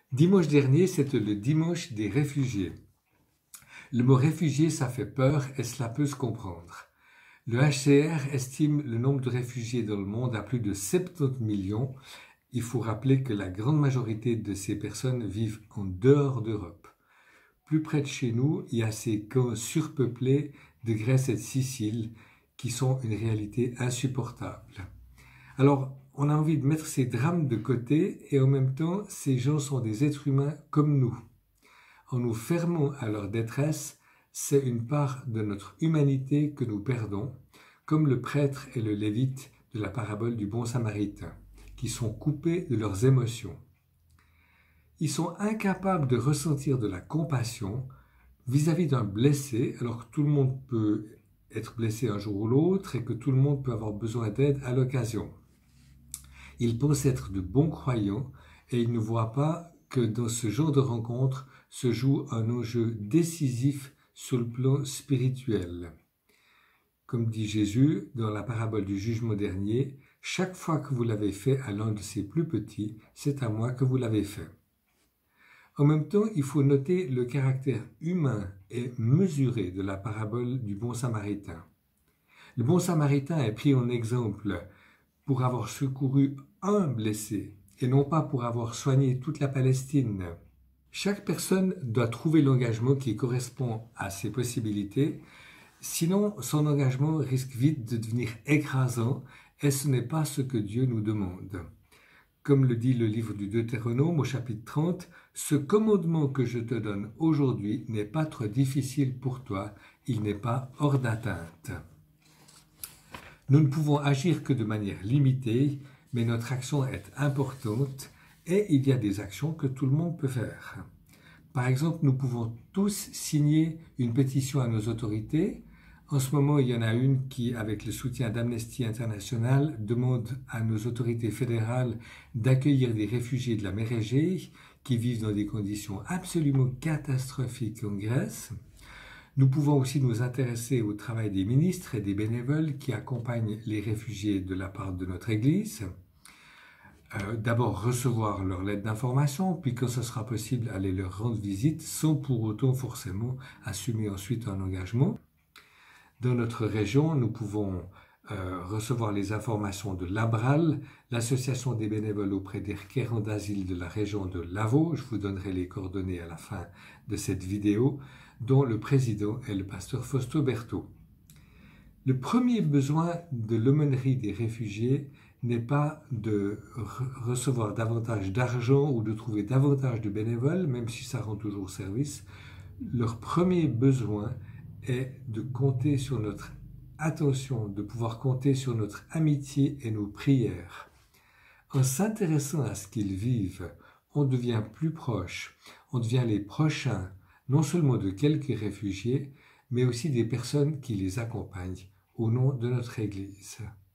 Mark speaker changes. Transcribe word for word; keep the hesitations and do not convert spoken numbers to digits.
Speaker 1: Dimanche dernier, c'était le dimanche des réfugiés. Le mot réfugié, ça fait peur et cela peut se comprendre. Le H C R estime le nombre de réfugiés dans le monde à plus de soixante-dix millions. Il faut rappeler que la grande majorité de ces personnes vivent en dehors d'Europe. Plus près de chez nous, il y a ces camps surpeuplés de Grèce et de Sicile qui sont une réalité insupportable. Alors, on a envie de mettre ces drames de côté et en même temps, ces gens sont des êtres humains comme nous. En nous fermant à leur détresse, c'est une part de notre humanité que nous perdons, comme le prêtre et le lévite de la parabole du bon samaritain, qui sont coupés de leurs émotions. Ils sont incapables de ressentir de la compassion vis-à-vis d'un blessé, alors que tout le monde peut être blessé un jour ou l'autre et que tout le monde peut avoir besoin d'aide à l'occasion. Ils pensent être de bons croyants et ils ne voient pas que dans ce genre de rencontre se joue un enjeu décisif sur le plan spirituel. Comme dit Jésus dans la parabole du jugement dernier, « Chaque fois que vous l'avez fait à l'un de ces plus petits, c'est à moi que vous l'avez fait. » En même temps, il faut noter le caractère humain et mesuré de la parabole du bon samaritain. Le bon samaritain est pris en exemple pour avoir secouru un blessé et non pas pour avoir soigné toute la Palestine. Chaque personne doit trouver l'engagement qui correspond à ses possibilités, sinon son engagement risque vite de devenir écrasant et ce n'est pas ce que Dieu nous demande. Comme le dit le livre du Deutéronome au chapitre trente, « Ce commandement que je te donne aujourd'hui n'est pas trop difficile pour toi, il n'est pas hors d'atteinte. » Nous ne pouvons agir que de manière limitée, mais notre action est importante et il y a des actions que tout le monde peut faire. Par exemple, nous pouvons tous signer une pétition à nos autorités. En ce moment, il y en a une qui, avec le soutien d'Amnesty International, demande à nos autorités fédérales d'accueillir des réfugiés de la mer Égée qui vivent dans des conditions absolument catastrophiques en Grèce. Nous pouvons aussi nous intéresser au travail des ministres et des bénévoles qui accompagnent les réfugiés de la part de notre Église. Euh, D'abord recevoir leur lettre d'information, puis quand ce sera possible, aller leur rendre visite sans pour autant forcément assumer ensuite un engagement. Dans notre région, nous pouvons euh, recevoir les informations de l'ABRAL, l'association des bénévoles auprès des requérants d'asile de la région de Lavaux. Je vous donnerai les coordonnées à la fin de cette vidéo, dont le président est le pasteur Fausto Berto. Le premier besoin de l'aumônerie des réfugiés n'est pas de re recevoir davantage d'argent ou de trouver davantage de bénévoles, même si ça rend toujours service. Leur premier besoin est de compter sur notre attention, de pouvoir compter sur notre amitié et nos prières. En s'intéressant à ce qu'ils vivent, on devient plus proche, on devient les prochains, non seulement de quelques réfugiés, mais aussi des personnes qui les accompagnent au nom de notre Église.